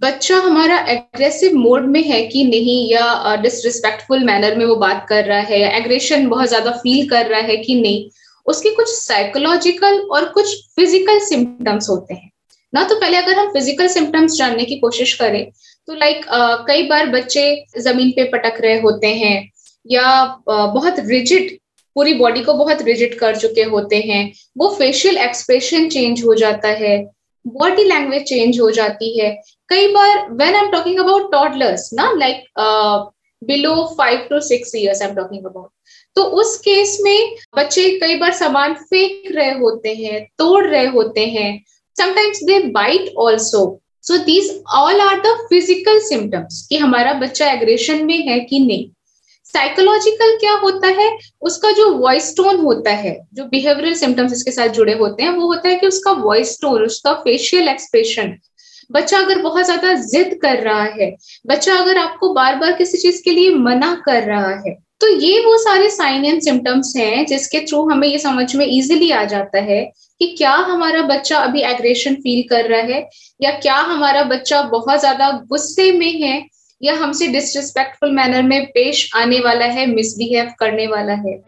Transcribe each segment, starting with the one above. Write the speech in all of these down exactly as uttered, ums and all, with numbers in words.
बच्चा हमारा aggressive mode में है कि नहीं, या डिसरिस्पेक्टफुल मैनर में वो बात कर रहा है, या एग्रेशन बहुत ज्यादा फील कर रहा है कि नहीं, उसके कुछ साइकोलॉजिकल और कुछ फिजिकल सिम्टम्स होते हैं ना। तो पहले अगर हम फिजिकल सिम्टम्स जानने की कोशिश करें तो लाइक uh, कई बार बच्चे जमीन पे पटक रहे होते हैं, या uh, बहुत रिजिड, पूरी बॉडी को बहुत रिजिड कर चुके होते हैं, वो फेशियल एक्सप्रेशन चेंज हो जाता है, बॉडी लैंग्वेज चेंज हो जाती है। कई बार when I am talking about toddlers ना, like below five to six years I am talking about, तो उस केस में बच्चे कई बार सामान फेंक रहे होते हैं, तोड़ रहे होते हैं, sometimes they bite also. So these all are the physical symptoms कि हमारा बच्चा एग्रेशन में है कि नहीं। साइकोलॉजिकल क्या होता है, उसका जो वॉइस टोन होता है, जो बिहेवियरल सिम्टम्स इसके साथ जुड़े होते हैं, वो होता है कि उसका वॉइस टोन, उसका फेशियल एक्सप्रेशन। बच्चा अगर बहुत ज्यादा जिद कर रहा है, बच्चा अगर आपको बार बार किसी चीज के लिए मना कर रहा है, तो ये वो सारे साइन एंड सिम्टम्स हैं जिसके थ्रू हमें ये समझ में इजीली आ जाता है कि क्या हमारा बच्चा अभी एग्रेशन फील कर रहा है, या क्या हमारा बच्चा बहुत ज्यादा गुस्से में है, या हमसे डिसरिस्पेक्टफुल मैनर में पेश आने वाला है, मिसबिहेव करने वाला है।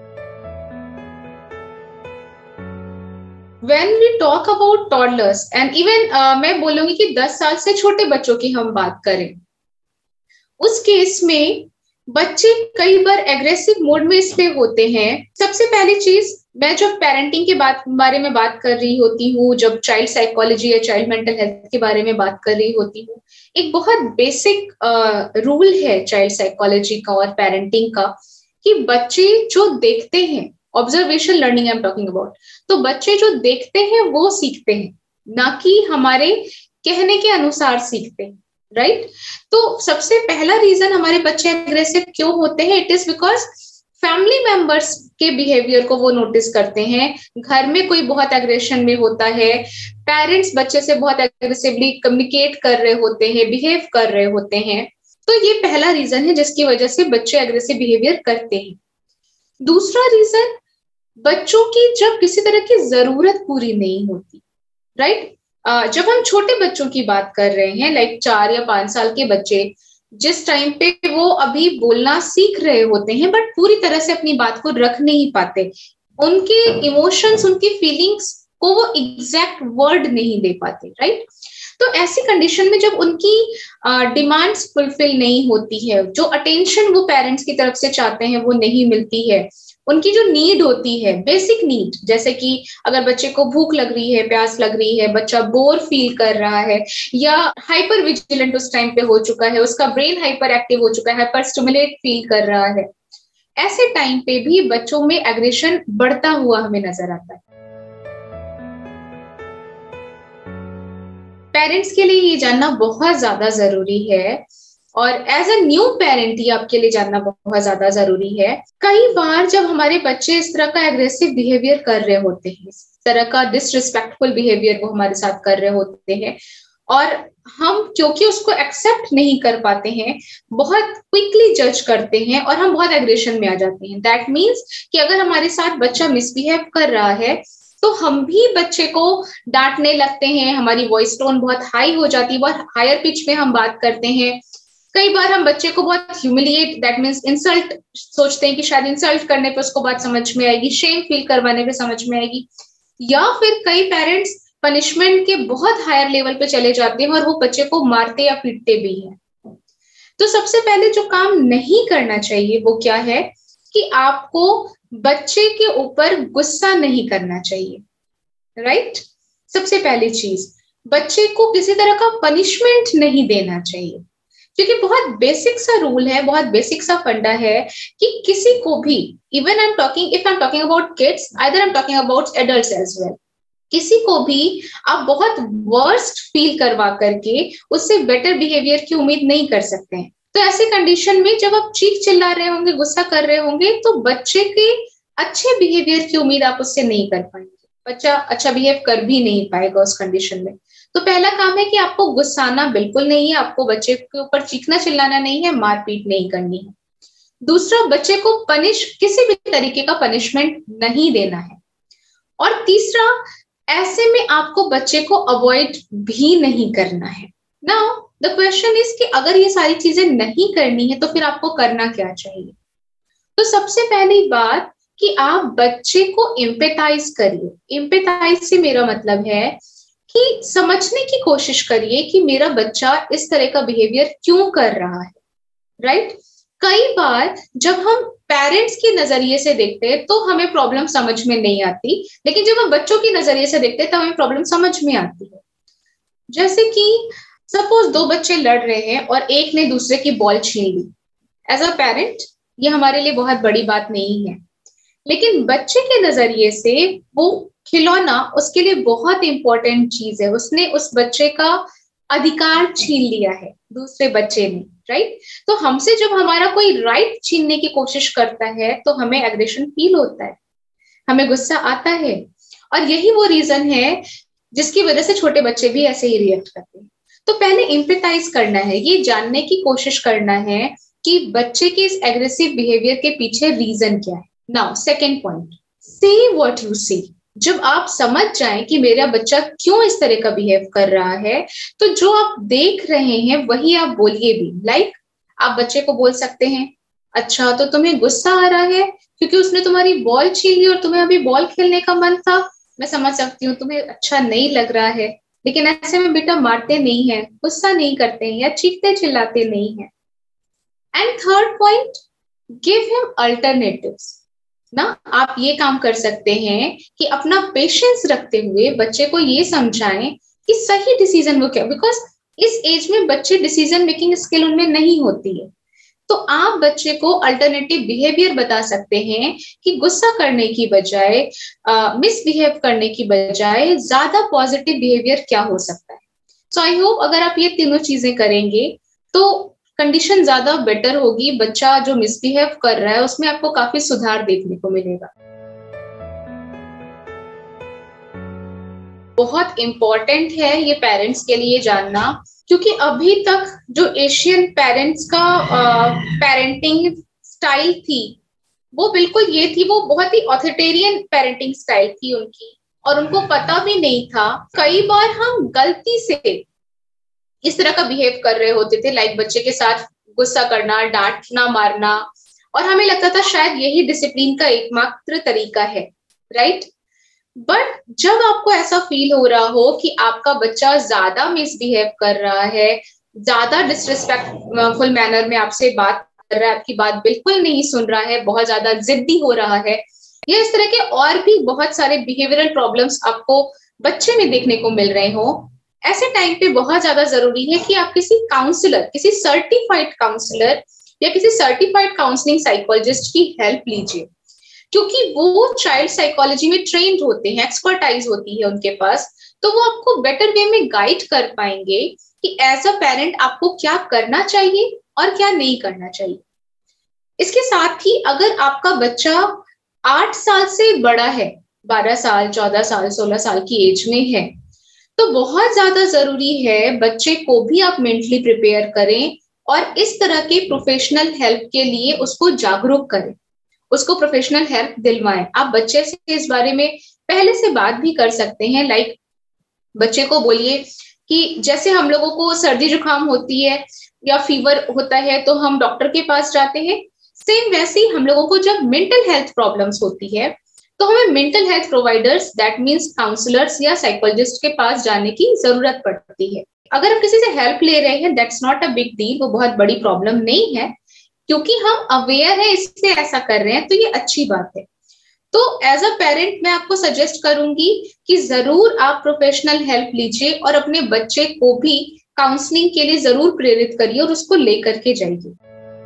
When we talk about toddlers and even uh, मैं बोलूंगी कि दस साल से छोटे बच्चों की हम बात करें, उस केस में बच्चे कई बार एग्रेसिव मोड में इसलिए होते हैं। सबसे पहली चीज, मैं जब पेरेंटिंग के बात बारे में बात कर रही होती हूँ, जब चाइल्ड साइकोलॉजी या चाइल्ड मेंटल हेल्थ के बारे में बात कर रही होती हूँ, एक बहुत बेसिक रूल है चाइल्ड साइकोलॉजी का और पेरेंटिंग का कि बच्चे जो देखते हैं, observation learning I am talking about, तो बच्चे जो देखते हैं वो सीखते हैं, ना कि हमारे कहने के अनुसार सीखते हैं, राइट right? तो सबसे पहला रीजन हमारे बच्चे एग्रेसिव क्यों होते हैं, it is because family members के बिहेवियर को वो नोटिस करते हैं। घर में कोई बहुत एग्रेशन में होता है, पेरेंट्स बच्चे से बहुत एग्रेसिवली कम्युनिकेट कर रहे होते हैं, बिहेव कर रहे होते हैं, तो ये पहला रीजन है जिसकी वजह से बच्चे एग्रेसिव बिहेवियर करते हैं। दूसरा रीजन, बच्चों की जब किसी तरह की जरूरत पूरी नहीं होती, राइट। uh, जब हम छोटे बच्चों की बात कर रहे हैं, लाइक चार या पांच साल के बच्चे, जिस टाइम पे वो अभी बोलना सीख रहे होते हैं बट पूरी तरह से अपनी बात को रख नहीं पाते, उनके इमोशंस, उनकी फीलिंग्स को वो एग्जैक्ट वर्ड नहीं दे पाते, राइट। तो ऐसी कंडीशन में जब उनकी डिमांड्स uh, फुलफिल नहीं होती है, जो अटेंशन वो पेरेंट्स की तरफ से चाहते हैं वो नहीं मिलती है, उनकी जो नीड होती है, बेसिक नीड, जैसे कि अगर बच्चे को भूख लग रही है, प्यास लग रही है, बच्चा बोर फील कर रहा है, या हाइपर विजिलेंट उस टाइम पे हो चुका है, उसका ब्रेन हाइपर एक्टिव हो चुका है, हाइपर स्टिमुलेट फील कर रहा है, ऐसे टाइम पे भी बच्चों में एग्रेशन बढ़ता हुआ हमें नजर आता है। पेरेंट्स के लिए ये जानना बहुत ज्यादा जरूरी है, और एज अ न्यू पेरेंट ये आपके लिए जानना बहुत ज्यादा जरूरी है। कई बार जब हमारे बच्चे इस तरह का एग्रेसिव बिहेवियर कर रहे होते हैं, इस तरह का डिसरिस्पेक्टफुल बिहेवियर वो हमारे साथ कर रहे होते हैं, और हम क्योंकि उसको एक्सेप्ट नहीं कर पाते हैं, बहुत क्विकली जज करते हैं और हम बहुत एग्रेशन में आ जाते हैं। दैट मीन्स कि अगर हमारे साथ बच्चा मिसबिहेव कर रहा है तो हम भी बच्चे को डांटने लगते हैं, हमारी वॉइस टोन बहुत हाई हो जाती है, बहुत हायर पिच में हम बात करते हैं। कई बार हम बच्चे को बहुत ह्यूमिलिएट, दैट मीन्स इंसल्ट, सोचते हैं कि शायद इंसल्ट करने पे उसको बात समझ में आएगी, शेम फील करवाने पे समझ में आएगी, या फिर कई पेरेंट्स पनिशमेंट के बहुत हायर लेवल पे चले जाते हैं और वो बच्चे को मारते या पीटते भी हैं। तो सबसे पहले जो काम नहीं करना चाहिए वो क्या है कि आपको बच्चे के ऊपर गुस्सा नहीं करना चाहिए, राइट। सबसे पहली चीज, बच्चे को किसी तरह का पनिशमेंट नहीं देना चाहिए, क्योंकि बहुत बेसिक सा रूल है, बहुत बेसिक सा फंडा है कि किसी को भी, even I am talking if I am talking about kids, either I am talking about adults as well, किसी को भी आप बहुत वर्स्ट फील करवा करके उससे बेटर बिहेवियर की उम्मीद नहीं कर सकते हैं। तो ऐसी कंडीशन में जब आप चीख चिल्ला रहे होंगे, गुस्सा कर रहे होंगे, तो बच्चे के अच्छे बिहेवियर की उम्मीद आप उससे नहीं कर पाएंगे, बच्चा अच्छा बिहेव कर भी नहीं पाएगा उस कंडीशन में। तो पहला काम है कि आपको गुस्साना बिल्कुल नहीं है, आपको बच्चे के ऊपर चीखना चिल्लाना नहीं है, मारपीट नहीं करनी है। दूसरा, बच्चे को पनिश, किसी भी तरीके का पनिशमेंट नहीं देना है। और तीसरा, ऐसे में आपको बच्चे को अवॉइड भी नहीं करना है। नाउ द क्वेश्चन इज कि अगर ये सारी चीजें नहीं करनी है तो फिर आपको करना क्या चाहिए। तो सबसे पहली बात कि आप बच्चे को एम्पैथाइज करिए। एम्पैथाइज से मेरा मतलब है कि समझने की कोशिश करिए कि मेरा बच्चा इस तरह का बिहेवियर क्यों कर रहा है, राइट right? कई बार जब हम पेरेंट्स के नजरिए से देखते हैं तो हमें प्रॉब्लम समझ में नहीं आती, लेकिन जब हम बच्चों के नजरिए से देखते हैं तो हमें प्रॉब्लम समझ में आती है। जैसे कि सपोज दो बच्चे लड़ रहे हैं और एक ने दूसरे की बॉल छीन ली। एज अ पेरेंट ये हमारे लिए बहुत बड़ी बात नहीं है, लेकिन बच्चे के नजरिए से वो खिलौना उसके लिए बहुत इंपॉर्टेंट चीज है। उसने उस बच्चे का अधिकार छीन लिया है दूसरे बच्चे ने, राइट। तो हमसे जब हमारा कोई राइट छीनने की कोशिश करता है तो हमें एग्रेशन फील होता है, हमें गुस्सा आता है, और यही वो रीजन है जिसकी वजह से छोटे बच्चे भी ऐसे ही रिएक्ट करते हैं। तो पहले एम्पैथाइज करना है, ये जानने की कोशिश करना है कि बच्चे के इस एग्रेसिव बिहेवियर के पीछे रीजन क्या है। Now second point, see what you see. जब आप समझ जाएं कि मेरा बच्चा क्यों इस तरह का बिहेव कर रहा है, तो जो आप देख रहे हैं वही आप बोलिए भी। लाइक like, आप बच्चे को बोल सकते हैं, अच्छा तो तुम्हें गुस्सा आ रहा है क्योंकि उसने तुम्हारी बॉल छीन ली और तुम्हें अभी बॉल खेलने का मन था। मैं समझ सकती हूँ तुम्हें अच्छा नहीं लग रहा है, लेकिन ऐसे में बेटा मारते नहीं है, गुस्सा नहीं करते हैं या चीखते चिल्लाते नहीं है। And third point, give him alternatives ना। आप ये काम कर सकते हैं कि अपना पेशेंस रखते हुए बच्चे को ये समझाएं कि सही डिसीजन वो क्या, बिकॉज इस एज में बच्चे डिसीजन मेकिंग स्किल उनमें नहीं होती है। तो आप बच्चे को अल्टरनेटिव बिहेवियर बता सकते हैं कि गुस्सा करने की बजाय, मिसबिहेव करने की बजाय ज्यादा पॉजिटिव बिहेवियर क्या हो सकता है। सो आई होप अगर आप ये तीनों चीजें करेंगे तो कंडीशन ज्यादा बेटर होगी। बच्चा जो मिसबिहेव कर रहा है उसमें आपको काफी सुधार देखने को मिलेगा। बहुत इंपॉर्टेंट है ये पेरेंट्स के लिए जानना, क्योंकि अभी तक जो एशियन पेरेंट्स का पेरेंटिंग स्टाइल थी वो बिल्कुल ये थी, वो बहुत ही ऑथोरिटेरियन पेरेंटिंग स्टाइल थी उनकी, और उनको पता भी नहीं था। कई बार हम गलती से इस तरह का बिहेव कर रहे होते थे, लाइक बच्चे के साथ गुस्सा करना, डांटना, मारना, और हमें लगता था शायद यही डिसिप्लिन का एकमात्र तरीका है, राइट। बट जब आपको ऐसा फील हो रहा हो कि आपका बच्चा ज्यादा मिसबिहेव कर रहा है, ज्यादा डिसरिस्पेक्टफुल मैनर में आपसे बात कर रहा है, आपकी बात बिल्कुल नहीं सुन रहा है, बहुत ज्यादा जिद्दी हो रहा है, या इस तरह के और भी बहुत सारे बिहेवियरल प्रॉब्लम्स आपको बच्चे में देखने को मिल रहे हो, ऐसे टाइम पे बहुत ज्यादा जरूरी है कि आप किसी काउंसलर, किसी सर्टिफाइड काउंसलर या किसी सर्टिफाइड काउंसलिंग साइकोलॉजिस्ट की हेल्प लीजिए, क्योंकि वो चाइल्ड साइकोलॉजी में ट्रेंड होते हैं, एक्सपर्टाइज होती है उनके पास। तो वो आपको बेटर वे में गाइड कर पाएंगे कि एज अ पेरेंट आपको क्या करना चाहिए और क्या नहीं करना चाहिए। इसके साथ ही अगर आपका बच्चा आठ साल से बड़ा है, बारह साल, चौदह साल, सोलह साल की एज में है, तो बहुत ज्यादा जरूरी है बच्चे को भी आप मेंटली प्रिपेयर करें और इस तरह के प्रोफेशनल हेल्प के लिए उसको जागरूक करें, उसको प्रोफेशनल हेल्प दिलवाएं। आप बच्चे से इस बारे में पहले से बात भी कर सकते हैं। लाइक बच्चे को बोलिए कि जैसे हम लोगों को सर्दी जुकाम होती है या फीवर होता है तो हम डॉक्टर के पास जाते हैं, सेम वैसे ही हम लोगों को जब मेंटल हेल्थ प्रॉब्लम्स होती है तो हमें mental health providers, that means counsellors या साइकोलॉजिस्ट के पास जाने की जरूरत पड़ती है। अगर हम किसी से हेल्प ले रहे हैं, that's not a big deal, वो बहुत बड़ी प्रॉब्लम नहीं है, क्योंकि हम अवेयर है इसलिए ऐसा कर रहे हैं, तो ये अच्छी बात है। तो एज अ पेरेंट मैं आपको सजेस्ट करूंगी कि जरूर आप प्रोफेशनल हेल्प लीजिए और अपने बच्चे को भी काउंसलिंग के लिए जरूर प्रेरित करिए और उसको लेकर के जाइए।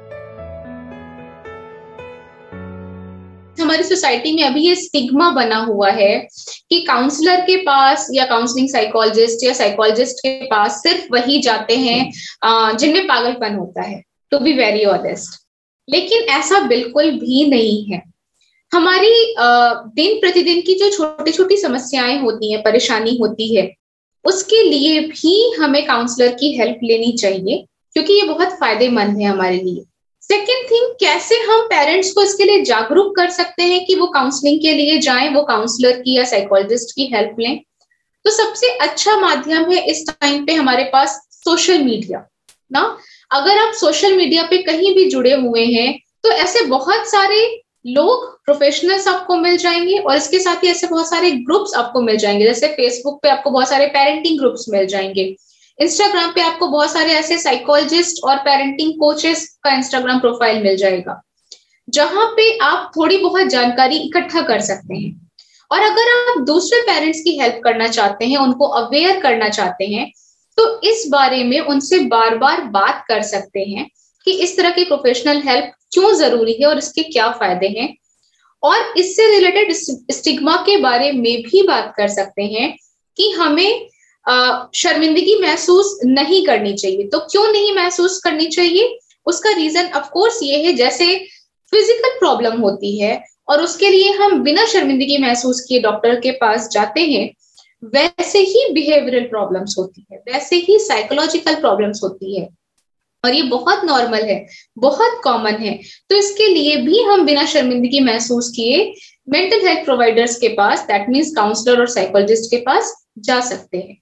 हमारी सोसाइटी में अभी ये स्टिग्मा बना हुआ है कि काउंसलर के पास या काउंसलिंग साइकोलॉजिस्ट या साइकोलॉजिस्ट के पास सिर्फ वही जाते हैं जिनमें पागलपन होता है, टू बी वेरी ऑनेस्ट। लेकिन ऐसा बिल्कुल भी नहीं है। हमारी दिन प्रतिदिन की जो छोटी छोटी समस्याएं होती हैं, परेशानी होती है, उसके लिए भी हमें काउंसलर की हेल्प लेनी चाहिए, क्योंकि ये बहुत फायदेमंद है हमारे लिए। सेकेंड थिंग, कैसे हम पेरेंट्स को इसके लिए जागरूक कर सकते हैं कि वो काउंसलिंग के लिए जाएं, वो काउंसलर की या साइकोलॉजिस्ट की हेल्प लें। तो सबसे अच्छा माध्यम है इस टाइम पे हमारे पास सोशल मीडिया ना, अगर आप सोशल मीडिया पे कहीं भी जुड़े हुए हैं तो ऐसे बहुत सारे लोग, प्रोफेशनल्स आपको मिल जाएंगे, और इसके साथ ही ऐसे बहुत सारे ग्रुप्स आपको मिल जाएंगे। जैसे फेसबुक पे आपको बहुत सारे पेरेंटिंग ग्रुप्स मिल जाएंगे, इंस्टाग्राम पे आपको बहुत सारे ऐसे साइकोलॉजिस्ट और पेरेंटिंग कोचेस का इंस्टाग्राम प्रोफाइल मिल जाएगा, जहां पे आप थोड़ी बहुत जानकारी इकट्ठा कर सकते हैं। और अगर आप दूसरे पेरेंट्स की हेल्प करना चाहते हैं, उनको अवेयर करना चाहते हैं, तो इस बारे में उनसे बार बार बात कर सकते हैं कि इस तरह की प्रोफेशनल हेल्प क्यों जरूरी है और इसके क्या फायदे हैं। और इससे रिलेटेड स्टिग्मा के बारे में भी बात कर सकते हैं कि हमें आ, शर्मिंदगी महसूस नहीं करनी चाहिए। तो क्यों नहीं महसूस करनी चाहिए, उसका रीजन ऑफ कोर्स ये है, जैसे फिजिकल प्रॉब्लम होती है और उसके लिए हम बिना शर्मिंदगी महसूस किए डॉक्टर के पास जाते हैं, वैसे ही बिहेवियरल प्रॉब्लम्स होती है, वैसे ही साइकोलॉजिकल प्रॉब्लम्स होती है, और ये बहुत नॉर्मल है, बहुत कॉमन है। तो इसके लिए भी हम बिना शर्मिंदगी महसूस किए मेंटल हेल्थ प्रोवाइडर्स के पास, दैट मींस काउंसलर और साइकोलॉजिस्ट के पास जा सकते हैं।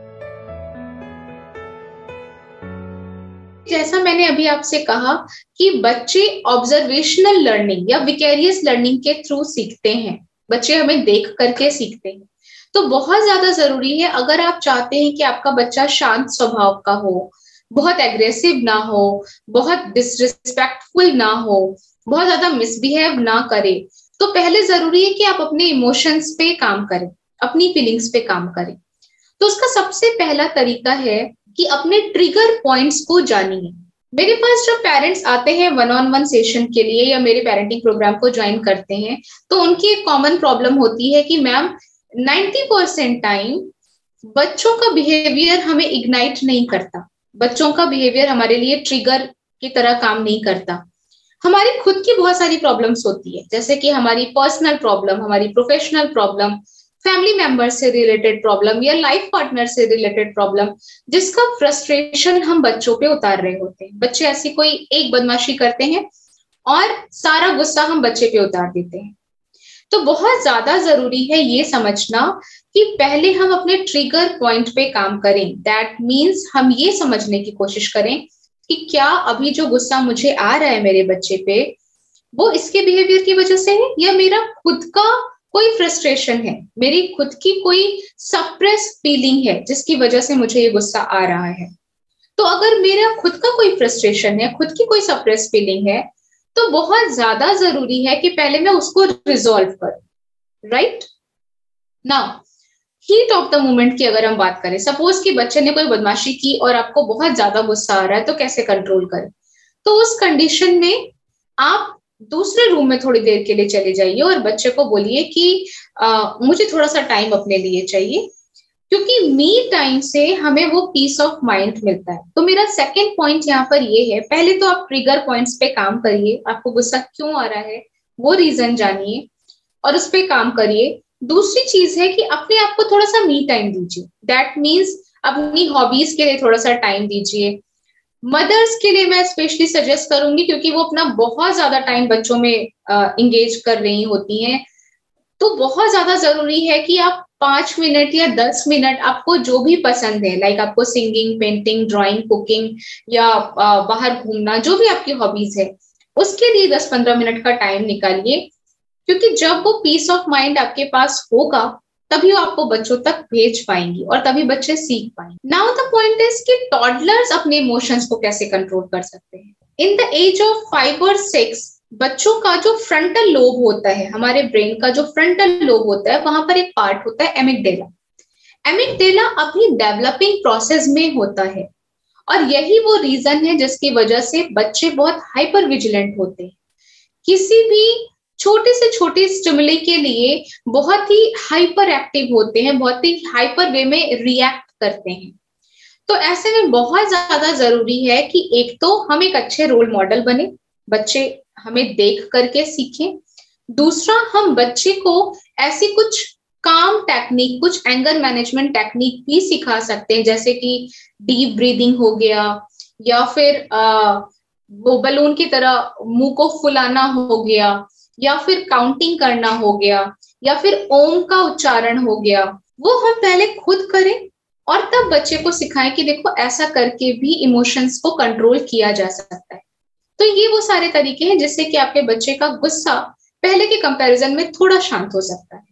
जैसा मैंने अभी आपसे कहा कि बच्चे ऑब्जर्वेशनल लर्निंग या विकेरियस लर्निंग के थ्रू सीखते हैं, बच्चे हमें देख करके सीखते हैं। तो बहुत ज्यादा जरूरी है, अगर आप चाहते हैं कि आपका बच्चा शांत स्वभाव का हो, बहुत एग्रेसिव ना हो, बहुत डिसरिस्पेक्टफुल ना हो, बहुत ज्यादा मिसबिहेव ना करे, तो पहले जरूरी है कि आप अपने इमोशंस पे काम करें, अपनी फीलिंग्स पे काम करें। तो उसका सबसे पहला तरीका है कि अपने ट्रिगर पॉइंट्स को जानिए। मेरे पास जब पेरेंट्स आते हैं वन ऑन वन सेशन के लिए या मेरे पेरेंटिंग प्रोग्राम को ज्वाइन करते हैं, तो उनकी एक कॉमन प्रॉब्लम होती है कि मैम नाइंटी परसेंट टाइम बच्चों का बिहेवियर हमें इग्नाइट नहीं करता, बच्चों का बिहेवियर हमारे लिए ट्रिगर की तरह काम नहीं करता। हमारी खुद की बहुत सारी प्रॉब्लम्स होती है, जैसे कि हमारी पर्सनल प्रॉब्लम, हमारी प्रोफेशनल प्रॉब्लम, फैमिली मेंबर से रिलेटेड प्रॉब्लम या लाइफ पार्टनर से रिलेटेड प्रॉब्लम, जिसका फ्रस्ट्रेशन हम बच्चों पे उतार रहे होते हैं। बच्चे ऐसी कोई एक बदमाशी करते हैं और सारा गुस्सा हम बच्चे पे उतार देते हैं। तो बहुत ज्यादा जरूरी है ये समझना कि पहले हम अपने ट्रिगर पॉइंट पे काम करें। दैट मीन्स हम ये समझने की कोशिश करें कि क्या अभी जो गुस्सा मुझे आ रहा है मेरे बच्चे पे, वो इसके बिहेवियर की वजह से है या मेरा खुद का कोई फ्रस्ट्रेशन है, मेरी खुद की कोई सप्रेस फीलिंग है जिसकी वजह से मुझे ये गुस्सा आ रहा है। तो अगर मेरा खुद का कोई फ्रस्ट्रेशन है, खुद की कोई सप्रेस फीलिंग है, तो बहुत ज्यादा जरूरी है कि पहले मैं उसको रिजॉल्व करूं। Right now, heat of the moment की अगर हम बात करें, सपोज कि बच्चे ने कोई बदमाशी की और आपको बहुत ज्यादा गुस्सा आ रहा है, तो कैसे कंट्रोल करें? तो उस कंडीशन में आप दूसरे रूम में थोड़ी देर के लिए चले जाइए और बच्चे को बोलिए कि आ, मुझे थोड़ा सा टाइम अपने लिए चाहिए, क्योंकि मी टाइम से हमें वो पीस ऑफ माइंड मिलता है। तो मेरा सेकंड पॉइंट यहाँ पर ये है, पहले तो आप ट्रिगर पॉइंट्स पे काम करिए, आपको गुस्सा क्यों आ रहा है वो रीजन जानिए और उस पर काम करिए। दूसरी चीज है कि अपने आप को थोड़ा सा मी टाइम दीजिए, दैट मीन्स अपनी हॉबीज के लिए थोड़ा सा टाइम दीजिए। मदर्स के लिए मैं स्पेशली सजेस्ट करूंगी, क्योंकि वो अपना बहुत ज्यादा टाइम बच्चों में इंगेज कर रही होती हैं, तो बहुत ज्यादा जरूरी है कि आप पांच मिनट या दस मिनट, आपको जो भी पसंद है, लाइक आपको सिंगिंग, पेंटिंग, ड्राइंग, कुकिंग या आ, बाहर घूमना, जो भी आपकी हॉबीज है, उसके लिए दस पंद्रह मिनट का टाइम निकालिए, क्योंकि जब वो पीस ऑफ माइंड आपके पास होगा तभी वो आपको बच्चों तक भेज पाएंगी और तभी बच्चे सीख पाएंगे। नाउ द पॉइंट इज कि टॉडलर्स अपने इमोशंस को कैसे कंट्रोल कर सकते हैं। In the age of five और सिक्स, बच्चों का जो फ्रंटल लोब होता है, हमारे ब्रेन का जो फ्रंटल लोब होता है, वहां पर एक पार्ट होता है एमिगडेला। एमिगडेला अभी डेवलपिंग प्रोसेस में होता है और यही वो रीजन है जिसकी वजह से बच्चे बहुत हाइपर विजिलेंट होते हैं, किसी भी छोटे से छोटे स्टिमुली के लिए बहुत ही हाइपर एक्टिव होते हैं, बहुत ही हाइपर वे में रिएक्ट करते हैं। तो ऐसे में बहुत ज्यादा जरूरी है कि एक तो हम एक अच्छे रोल मॉडल बने, बच्चे हमें देख करके सीखें। दूसरा, हम बच्चे को ऐसी कुछ काम टेक्निक, कुछ एंगर मैनेजमेंट टेक्निक भी सिखा सकते हैं, जैसे कि डीप ब्रीदिंग हो गया, या फिर आ, वो बलून की तरह मुंह को फुलाना हो गया, या फिर काउंटिंग करना हो गया, या फिर ओम का उच्चारण हो गया। वो हम पहले खुद करें और तब बच्चे को सिखाएं कि देखो ऐसा करके भी इमोशंस को कंट्रोल किया जा सकता है। तो ये वो सारे तरीके हैं जिससे कि आपके बच्चे का गुस्सा पहले के कंपैरिजन में थोड़ा शांत हो सकता है।